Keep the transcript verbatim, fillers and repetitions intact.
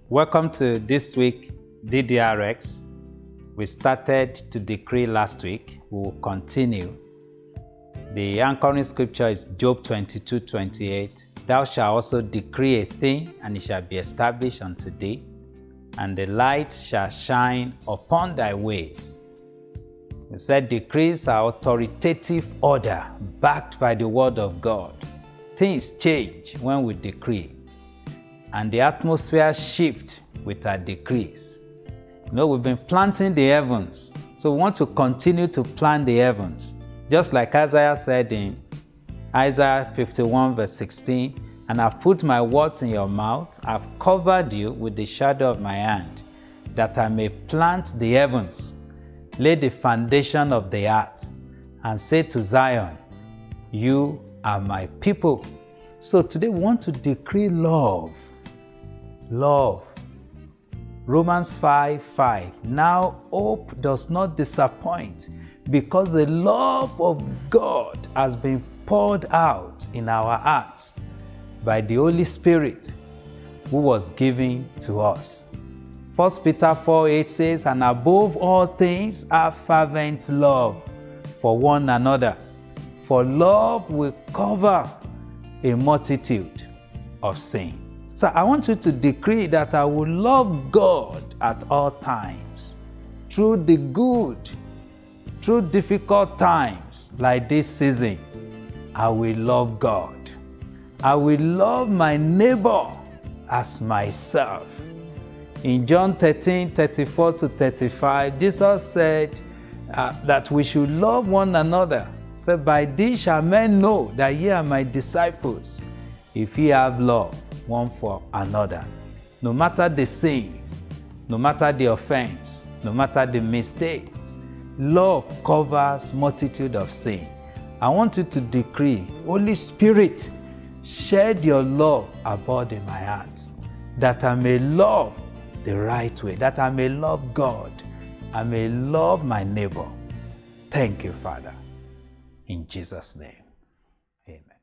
Welcome to this week D D R X. We started to decree last week. We will continue. The anchoring scripture is Job twenty-two twenty-eight. Thou shalt also decree a thing, and it shall be established unto thee, and the light shall shine upon thy ways. We said decrees are authoritative order backed by the word of God. Things change when we decree, and the atmosphere shifts with our decrees. You know, we've been planting the heavens, so we want to continue to plant the heavens. Just like Isaiah said in Isaiah fifty-one verse sixteen, and I've put my words in your mouth, I've covered you with the shadow of my hand, that I may plant the heavens, lay the foundation of the earth, and say to Zion, you are my people. So today we want to decree love. Love. Romans five five. Now hope does not disappoint, because the love of God has been poured out in our hearts by the Holy Spirit who was given to us. First Peter four eight says, and above all things have fervent love for one another, for love will cover a multitude of sin. So I want you to decree that I will love God at all times, through the good, through difficult times like this season. I will love God. I will love my neighbor as myself. In John thirteen thirty-four to thirty-five, Jesus said uh, that we should love one another. So by this shall men know that ye are my disciples, if ye have love one for another. No matter the sin, no matter the offense, no matter the mistakes, love covers multitude of sin. I want you to decree, Holy Spirit, shed your love abroad in my heart, that I may love the right way, that I may love God, I may love my neighbor. Thank you, Father. In Jesus' name, amen.